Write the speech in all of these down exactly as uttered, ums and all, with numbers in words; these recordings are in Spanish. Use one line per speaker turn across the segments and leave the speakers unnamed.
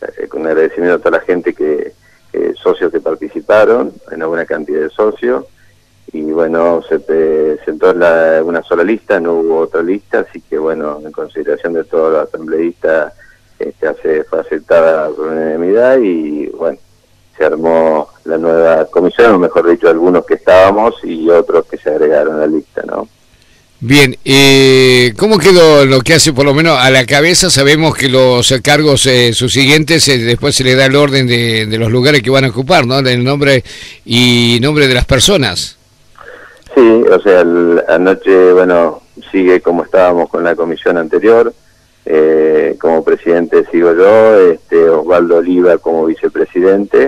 eh, con agradecimiento a toda la gente que, eh, socios que participaron, en una buena cantidad de socios, y bueno, se presentó la, una sola lista, no hubo otra lista, así que bueno, en consideración de todos los asambleístas, este, hace, fue aceptada por unanimidad y bueno, se armó la nueva comisión, o mejor dicho, algunos que estábamos y otros que se agregaron a la lista, ¿no?
Bien, eh, ¿cómo quedó lo que hace por lo menos a la cabeza? Sabemos que los cargos eh, subsiguientes eh, después se le da el orden de, de los lugares que van a ocupar, ¿no? El nombre y nombre de las personas.
Sí, o sea, el, anoche, bueno, sigue como estábamos con la comisión anterior. Eh, como presidente sigo yo, este, Osvaldo Oliva como vicepresidente,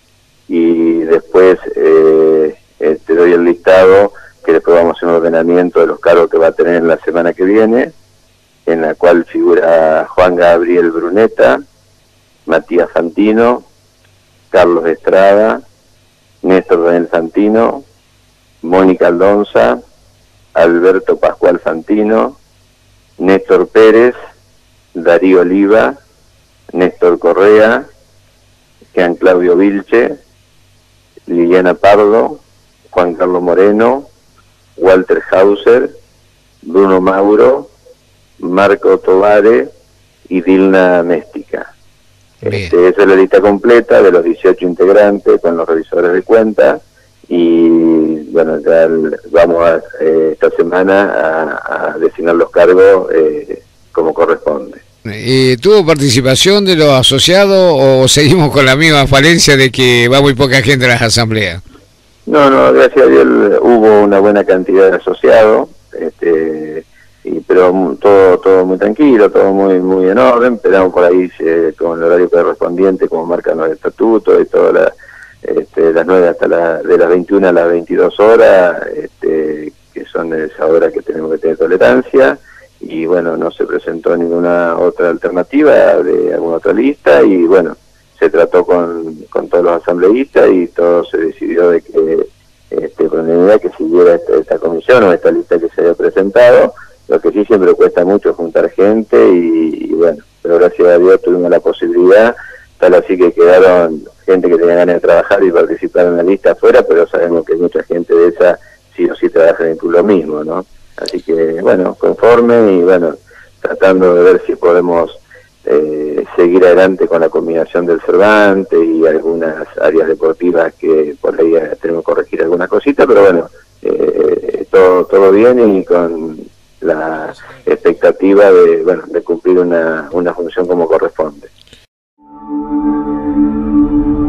y después eh, eh, te doy el listado, que después vamos a hacer un ordenamiento de los cargos que va a tener en la semana que viene, en la cual figura Juan Gabriel Bruneta, Matías Fantino, Carlos Estrada, Néstor Daniel Fantino, Mónica Aldonza, Alberto Pascual Fantino, Néstor Pérez, Darío Oliva, Néstor Correa, Jean Claudio Vilche, Liliana Pardo, Juan Carlos Moreno, Walter Hauser, Bruno Mauro, Marco Tobare y Dilna Méstica. Este, esa es la lista completa de los dieciocho integrantes con los revisores de cuenta, y bueno, ya el, vamos a, eh, esta semana a, a designar los cargos eh, como corresponde.
Eh, ¿Tuvo participación de los asociados o seguimos con la misma falencia de que va muy poca gente a las asambleas?
No, no, gracias a Dios hubo una buena cantidad de asociados, este, y, pero todo todo muy tranquilo, todo muy muy en orden. Esperamos por ahí eh, con el horario correspondiente, como marcan los estatutos, y todas la, este, las nueve hasta la, de las veintiuna a las veintidós horas, este, que son esa hora que tenemos que tener tolerancia. Y bueno, no se presentó ninguna otra alternativa de alguna otra lista, y bueno, se trató con, con todos los asambleístas y todo se decidió de que, este, con la idea que siguiera esta, esta comisión o esta lista que se había presentado. Lo que sí siempre cuesta mucho juntar gente, y, y bueno, pero gracias a Dios tuvimos la posibilidad, tal así que quedaron gente que tenía ganas de trabajar y participar en la lista afuera, pero sabemos que mucha gente de esa sí o sí trabaja en lo mismo, ¿no? Así que, bueno, conforme y, bueno, tratando de ver si podemos eh, seguir adelante con la combinación del Cervantes y algunas áreas deportivas que por ahí tenemos que corregir alguna cosita, pero bueno, eh, todo todo bien y con la expectativa de, bueno, de cumplir una, una función como corresponde.